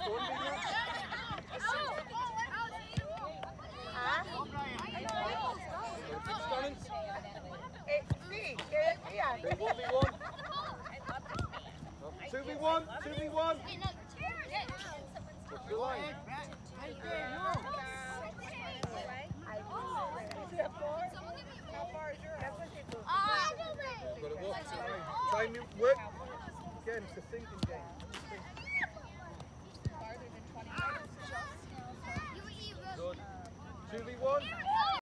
2v1. 2v1. What's the line? Got to walk. Time work. Again, it's a thinking game. Good. 2v1.